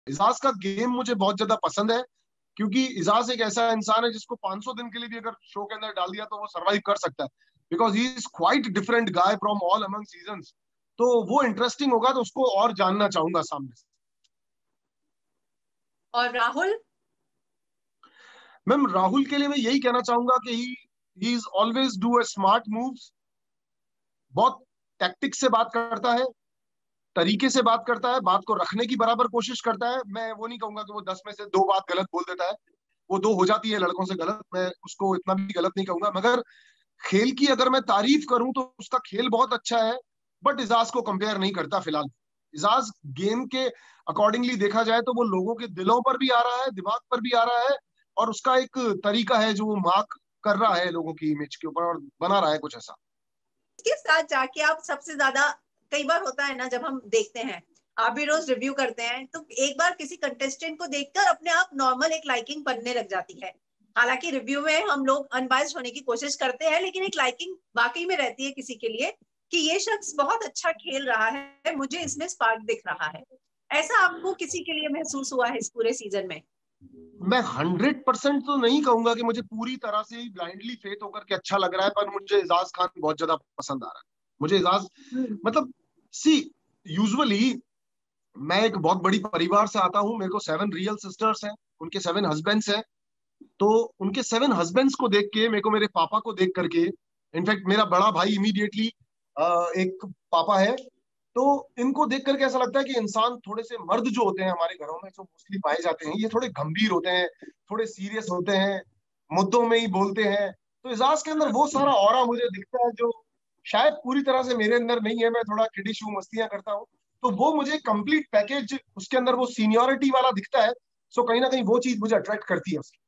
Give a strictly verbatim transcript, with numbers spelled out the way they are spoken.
इजाज का गेम मुझे बहुत ज्यादा पसंद है, क्योंकि इजाज एक ऐसा इंसान है जिसको पाँच सौ दिन के लिए भी अगर शो के अंदर डाल दिया तो वो सरवाइव कर सकता है, because he is quite different guy from all among seasons. तो वो इंटरेस्टिंग होगा, तो उसको और जानना चाहूंगा सामने से। और राहुल? मैम राहुल के लिए मैं यही कहना चाहूंगा कि he he is always do a smart moves. बहुत टैक्टिक्स से बात करता है, तरीके से बात करता है, बात को रखने की बराबर कोशिश करता है। मैं वो नहीं कहूंगा कि वो दस में से दो बात गलत बोल देता है, वो दो हो जाती है लड़कों से गलत, मैं उसको इतना भी गलत नहीं कहूंगा। मगर खेल की अगर मैं तारीफ करूं तो उसका खेल बहुत अच्छा है, बट इजाज को कंपेयर नहीं करता फिलहाल। इजाज गेम के अकॉर्डिंगली देखा जाए तो वो लोगों के दिलों पर भी आ रहा है, दिमाग पर भी आ रहा है, और उसका एक तरीका है जो वो मार्क कर रहा है लोगों की इमेज के ऊपर और बना रहा है कुछ ऐसा। इसके साथ जाके आप सबसे ज्यादा, कई बार होता है ना जब हम देखते हैं, आप भी रोज रिव्यू करते हैं, तो एक बार किसी कंटेस्टेंट को देखकर अपने आप नॉर्मल एक लाइकिंग बनने लग जाती है। हालांकि रिव्यू में हम लोग अनबायस्ड होने की कोशिश करते हैं, लेकिन एक लाइकिंग वाकई में रहती है किसी के लिए कि ये शख्स बहुत अच्छा खेल रहा है, मुझे इसमें स्पार्क दिख रहा है। ऐसा आपको किसी के लिए महसूस हुआ है इस पूरे सीजन में? मैं हंड्रेड परसेंट तो नहीं कहूंगा कि मुझे पूरी तरह से ब्लाइंडली फेथ होकर के अच्छा लग रहा है, पर मुझे एजाज खान बहुत ज्यादा पसंद आ रहा है। मुझे एजाज, मतलब, सी, यूजुअली मैं एक बहुत बड़ी परिवार से आता हूँ, मेरे को सेवन रियल सिस्टर्स हैं, उनके सेवन हस्बैंड्स हैं। तो उनके सेवन हस्बैंड्स को देख के मेरे को, मेरे पापा को देख करके, इनफैक्ट मेरा बड़ा भाई इमीडिएटली एक पापा है, तो इनको देख करके ऐसा लगता है कि इंसान, थोड़े से मर्द जो होते हैं हमारे घरों में जो मोस्टली पाए जाते हैं, ये थोड़े गंभीर होते हैं, थोड़े सीरियस होते हैं, मुद्दों में ही बोलते हैं। तो एजाज के अंदर वो सारा ऑरा मुझे दिखता है जो शायद पूरी तरह से मेरे अंदर नहीं है। मैं थोड़ा किडिश हूँ, मस्तियां करता हूँ, तो वो मुझे कंप्लीट पैकेज उसके अंदर वो सीनियोरिटी वाला दिखता है। सो कहीं ना कहीं वो चीज मुझे अट्रैक्ट करती है उसकी।